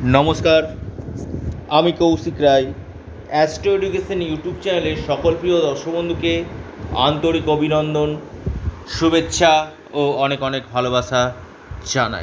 নমস্কার, আমি Kaushik Roy. Astro education YouTube চ্যানেলের সকল প্রিয় দর্শক বন্ধুকে আন্তরিক অভিনন্দন, শুভেচ্ছা ও অনেক অনেক ভালোবাসা জানাই।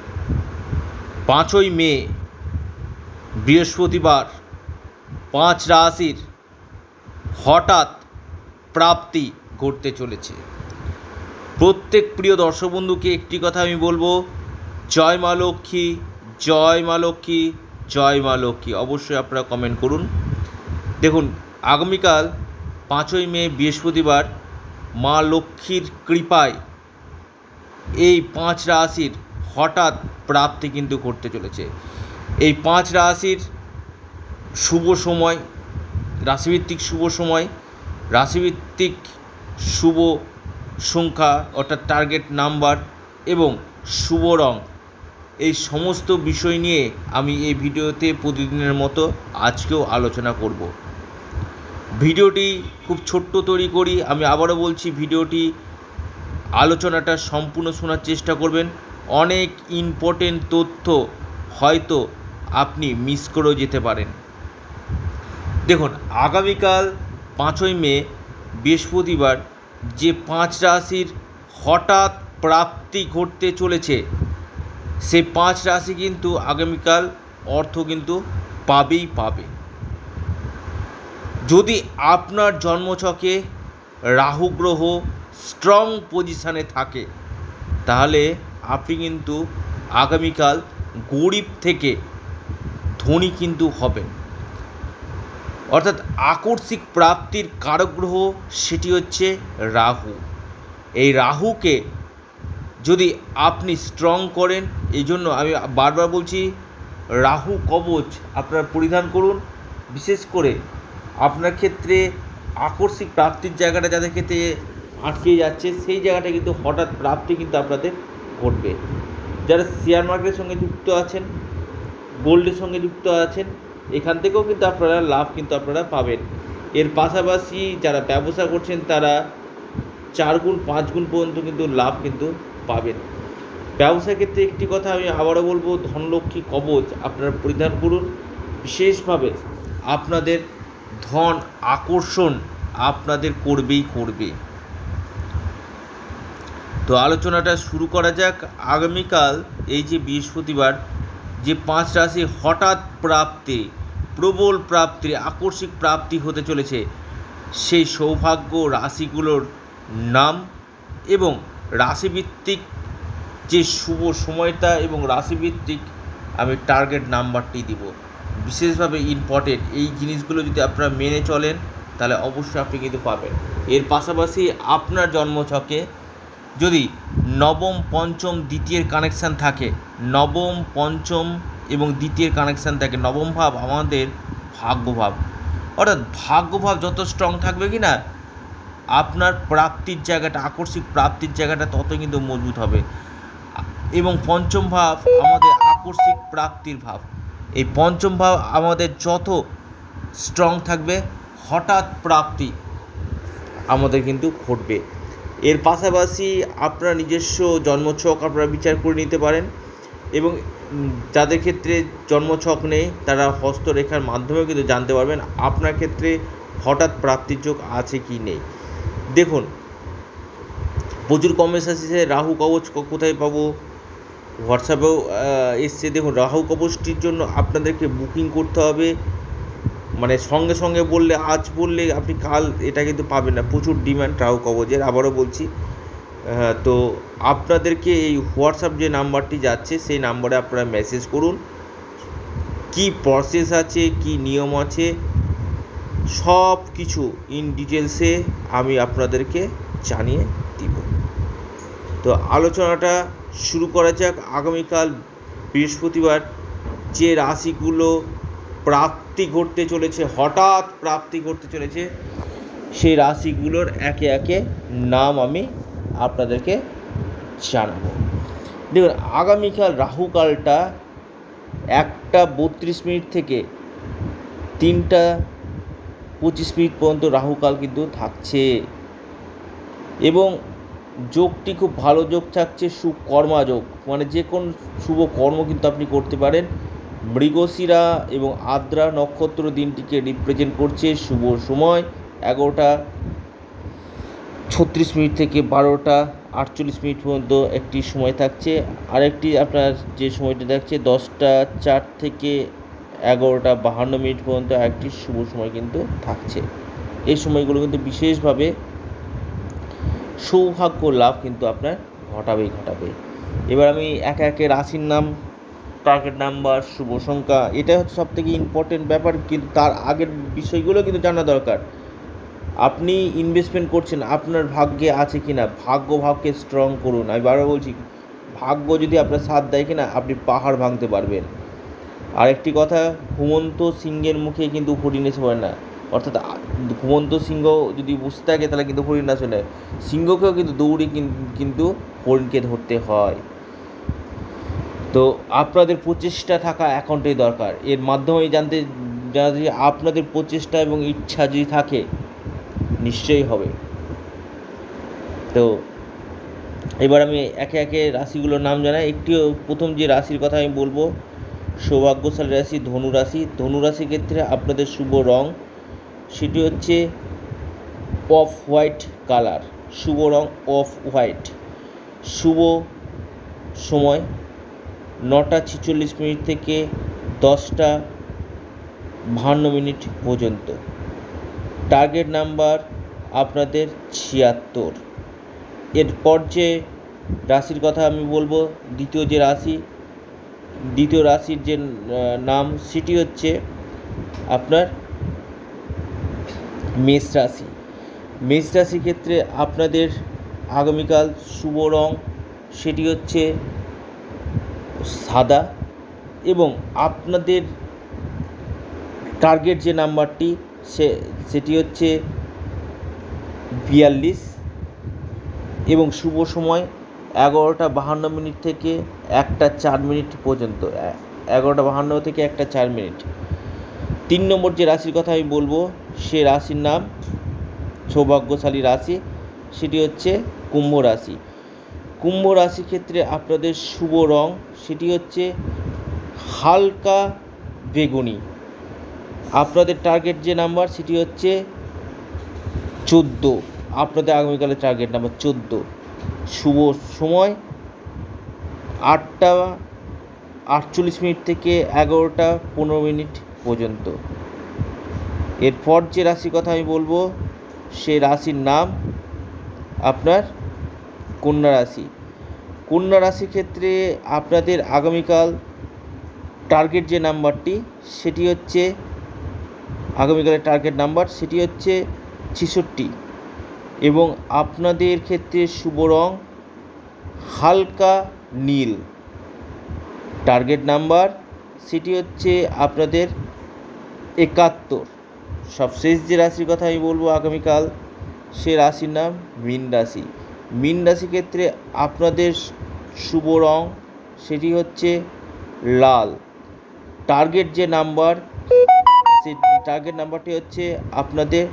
5ই মে বৃহস্পতিবার 5 রাশির হঠাৎ প্রাপ্তি ঘটতে চলেছে। প্রত্যেক প্রিয় দর্শক বন্ধুকে একটি কথা আমি বলবো, জয় মা লক্ষ্মী, জয় মা লক্ষ্মী, জয় মা লক্ষ্মী। অবশ্যই আপনারা কমেন্ট করুন। দেখুন, আগামীকাল 5ই মে বৃহস্পতিবার মা লক্ষ্মীর কৃপায় এই 5 রাশির হঠাৎ প্রাপ্তি কিন্তু ঘটতে চলেছে। এই 5 রাশির শুভ সময়, রাশিভিত্তিক শুভ সময়, রাশিভিত্তিক শুভ সংখ্যা অর্থাৎ টার্গেট নাম্বার এবং শুভ রং, এই সমস্ত বিষয় নিয়ে আমি এই ভিডিওতে প্রতিদিনের মতো আজকেও আলোচনা করব। ভিডিওটি খুব ছোট্ট তৈরি করি। আমি আবারও বলছি, ভিডিওটি আলোচনাটা সম্পূর্ণ শোনার চেষ্টা করবেন। অনেক ইম্পর্টেন্ট তথ্য হয়তো আপনি মিস করেও যেতে পারেন। দেখুন, আগামীকাল 5ই মে বৃহস্পতিবার যে 5 রাশির হঠাৎ প্রাপ্তি ঘটতে চলেছে, সেই 5 রাশি কিন্তু আগামীকাল অর্থ কিন্তু পাবেই পাবে। যদি আপনার জন্মছকে রাহু গ্রহ স্ট্রং পজিশানে থাকে, তাহলে আপনি কিন্তু আগামীকাল গরিব থেকে ধনী কিন্তু হবেন। অর্থাৎ আকস্মিক প্রাপ্তির কারক গ্রহ সেটি হচ্ছে রাহু। এই রাহুকে যদি আপনি স্ট্রং করেন, এই জন্য আমি বারবার বলছি, রাহু কবচ আপনারা পরিধান করুন। বিশেষ করে আপনার ক্ষেত্রে আকস্মিক প্রাপ্তির জায়গাটা যাদের ক্ষেত্রে আটকে যাচ্ছে, সেই জায়গাটা কিন্তু হঠাৎ প্রাপ্তি কিন্তু আপনাদের ঘটবে। যারা শেয়ার মার্কেটের সঙ্গে যুক্ত আছেন, গোল্ডের সঙ্গে যুক্ত আছেন, এখান থেকেও কিন্তু আপনারা লাভ কিন্তু আপনারা পাবেন। এর পাশাপাশি যারা ব্যবসা করছেন, তারা 4 গুণ 5 গুণ পর্যন্ত কিন্তু লাভ কিন্তু পাবেন। ব্যবসার ক্ষেত্রে একটি কথা আমি আবারও বলবো, ধনলক্ষ্মী কবচ আপনারা পরিধান করুন। বিশেষভাবে আপনাদের ধন আকর্ষণ আপনাদের করবেই করবে। তো আলোচনাটা শুরু করা যাক। আগামীকাল এই যে বৃহস্পতিবার যে 5 রাশি হঠাৎ প্রাপ্তি, প্রবল প্রাপ্তি, আকস্মিক প্রাপ্তি হতে চলেছে, সেই সৌভাগ্য রাশিগুলোর নাম এবং রাশিভিত্তিক যে শুভ সময়টা এবং রাশিভিত্তিক আমি টার্গেট নাম্বারটি দিব। বিশেষভাবে ইম্পর্টেন্ট এই জিনিসগুলো যদি আপনারা মেনে চলেন, তাহলে অবশ্যই আপনি কিন্তু পাবেন। এর পাশাপাশি আপনার জন্মছকে যদি নবম, পঞ্চম, দ্বিতীয়ের কানেকশান থাকে, নবম, পঞ্চম এবং দ্বিতীয়ের কানেকশান থাকে, নবম ভাব আমাদের ভাগ্যভাব, অর্থাৎ ভাগ্যভাব যত স্ট্রং থাকবে কি না, আপনার প্রাপ্তির জায়গাটা, আকস্মিক প্রাপ্তির জায়গাটা তত কিন্তু মজবুত হবে। এবং পঞ্চম ভাব আমাদের আকস্মিক প্রাপ্তির ভাব। এই পঞ্চম ভাব আমাদের যত স্ট্রং থাকবে, হঠাৎ প্রাপ্তি আমাদের কিন্তু ঘটবে। এর পাশাপাশি আপনার নিজস্ব জন্মছক আপনারা বিচার করে নিতে পারেন, এবং যাদের ক্ষেত্রে জন্মছক নেই, তারা হস্তরেখার মাধ্যমেও কিন্তু জানতে পারবেন আপনার ক্ষেত্রে হঠাৎ প্রাপ্তির যোগ আছে কি নেই। দেখুন, প্রচুর কমেন্টস আসছে, রাহু কবচ কোথায় পাবো, হোয়াটসঅ্যাপেও এসছে। দেখুন, রাহু কবচটির জন্য আপনাদেরকে বুকিং করতে হবে। মানে সঙ্গে সঙ্গে বললে, আজ বললে আপনি কাল এটা কিন্তু পাবেন না। প্রচুর ডিমান্ড রাহু কবচের, আবারও বলছি। তো আপনাদেরকে এই হোয়াটসঅ্যাপ যে নাম্বারটি যাচ্ছে, সেই নাম্বারে আপনারা মেসেজ করুন। কি প্রসেস আছে, কি নিয়ম আছে, সব কিছু ইন ডিটেলসে আমি আপনাদেরকে জানিয়ে দিব। তো আলোচনাটা শুরু করা যাক। আগামীকাল বৃহস্পতিবার যে রাশিগুলো প্রাপ্তি ঘটতে চলেছে, হঠাৎ প্রাপ্তি ঘটতে চলেছে, সেই রাশিগুলোর একে একে নাম আমি আপনাদেরকে জানাবো। দেখুন, আগামীকাল রাহুকালটা 1:32 থেকে 3:25 পর্যন্ত রাহুকাল কিন্তু থাকছে, এবং যোগটি খুব ভালো যোগ থাকছে, সুকর্মা যোগ। মানে যে কোনো শুভ কর্ম কিন্তু আপনি করতে পারেন মৃগশিরা এবং আদ্রা নক্ষত্র দিনটিকে রিপ্রেজেন্ট করছে। শুভ সময় 11:36 থেকে 12:48 পর্যন্ত একটি সময় থাকছে। আরেকটি আপনার যে সময়টা থাকছে 10:04 থেকে 11:52 পর্যন্ত একটি শুভ সময় কিন্তু থাকছে। এই সময়গুলো কিন্তু বিশেষভাবে সৌভাগ্য লাভ কিন্তু আপনার ঘটাবে। এবার আমি একে একে রাশির নাম, টার্গেট নাম্বার, শুভ সংখ্যা, এটা হচ্ছে সবথেকে ইম্পর্টেন্ট ব্যাপার, কিন্তু তার আগের বিষয়গুলো কিন্তু জানা দরকার। আপনি ইনভেস্টমেন্ট করছেন, আপনার ভাগ্যে আছে কি না, ভাবকে স্ট্রং করুন। আমি বারবার বলছি, ভাগ্য যদি আপনার সাথ দেয় কি না, আপনি পাহাড় ভাঙতে পারবেন। আরেকটি কথা, ঘুমন্ত সিংহের মুখে কিন্তু হরিণ এসে পড়ে না, অর্থাৎ ঘুমন্ত সিংহ যদি বসে থাকে তাহলে কিন্তু হরিণ আসলে, সিংহকেও কিন্তু দৌড়ে কিন্তু হরিণকে ধরতে হয়। তো আপনাদের প্রচেষ্টা থাকা একান্তই দরকার। এর মাধ্যমেই জানতে আপনাদের প্রচেষ্টা এবং ইচ্ছা যদি থাকে নিশ্চয়ই হবে। তো এবার আমি একে একে রাশিগুলোর নাম জানাই। প্রথম যে রাশির কথা আমি বলবো, সৌভাগ্যশালী রাশি ধনুরাশি। ধনুরাশির ক্ষেত্রে আপনাদের শুভ রং সেটি হচ্ছে অফ হোয়াইট কালার, শুভ রং অফ হোয়াইট। শুভ সময় 9:46 থেকে 10:52 পর্যন্ত। টার্গেট নাম্বার আপনাদের 76। এরপর যে রাশির কথা আমি বলবো, দ্বিতীয় রাশির যে নাম সেটি হচ্ছে আপনার মেষ রাশি। মেষ রাশির ক্ষেত্রে আপনাদের আগামীকাল শুভ রং সেটি হচ্ছে সাদা, এবং আপনাদের টার্গেট যে নাম্বারটি সেটি হচ্ছে 42, এবং শুভ সময় 11:52 থেকে 1:04 পর্যন্ত। 11:52 থেকে 1:04। 3 নম্বর যে রাশির কথা আমি বলবো, সে রাশির নাম সৌভাগ্যশালী রাশি, সেটি হচ্ছে কুম্ভ রাশি। কুম্ভ রাশির ক্ষেত্রে আপনাদের শুভ রং সেটি হচ্ছে হালকা বেগুনি। আপনাদের টার্গেট যে নাম্বার সেটি হচ্ছে 14। আপনাদের আগামীকালের টার্গেট নাম্বার 14। শুভ সময় 8:48 থেকে 11:15 পর্যন্ত। এরপর যে রাশির কথা আমি বলবো, সে রাশির নাম আপনার কন্যা রাশি। কন্যা রাশির ক্ষেত্রে আপনাদের আগামীকাল টার্গেট যে নাম্বারটি সেটি হচ্ছে, আগামীকালের টার্গেট নাম্বার সেটি হচ্ছে 66, এবং আপনাদের ক্ষেত্রে শুভ রং হালকা নীল। টার্গেট নাম্বার সেটি হচ্ছে আপনাদের 71। সবশেষ যে রাশির কথা আমি বলবো আগামীকাল, সে রাশির নাম মীন রাশি। মীন রাশির ক্ষেত্রে আপনাদের শুভ রং সেটি হচ্ছে লাল। টার্গেট যে নাম্বার, সেই টার্গেট নাম্বারটি হচ্ছে আপনাদের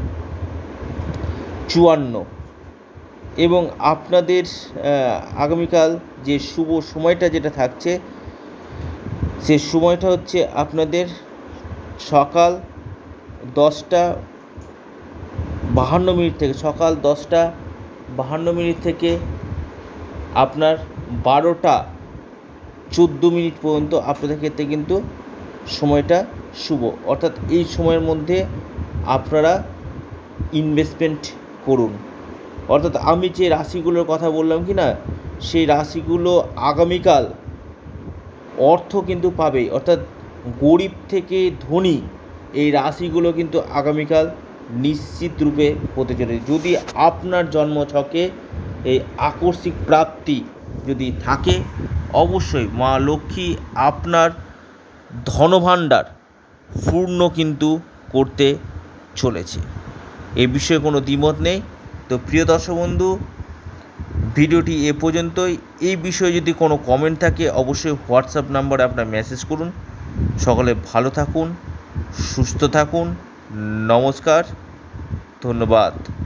54, এবং আপনাদের আগামীকাল যে শুভ সময়টা যেটা থাকছে, সে সময়টা হচ্ছে আপনাদের সকাল 10:52 থেকে সকাল 10:52 থেকে আপনার 12:14 পর্যন্ত আপনাদের ক্ষেত্রে কিন্তু সময়টা শুভ। অর্থাৎ এই সময়ের মধ্যে আপনারা ইনভেস্টমেন্ট করুন। অর্থাৎ আমি যে রাশিগুলোর কথা বললাম কি না, সেই রাশিগুলো আগামীকাল অর্থ কিন্তু পাবে। অর্থাৎ গরিব থেকে ধনী এই রাশিগুলো কিন্তু আগামীকাল নিশ্চিত রূপে হতে চলেছে। যদি আপনার জন্মছকে এই আকস্মিক প্রাপ্তি যদি থাকে, অবশ্যই মা লক্ষ্মী আপনার ধনভাণ্ডার পূর্ণ কিন্তু করতে চলেছে। এই বিষয়ে কোনো দ্বিমত নেই। তো প্রিয় দর্শক বন্ধু, ভিডিওটি এ পর্যন্তই। এই বিষয়ে যদি কোনো কমেন্ট থাকে অবশ্যই হোয়াটসঅ্যাপ নাম্বারে আপনার মেসেজ করুন। সকলে ভালো থাকুন, সুস্থ থাকুন। নমস্কার, ধন্যবাদ।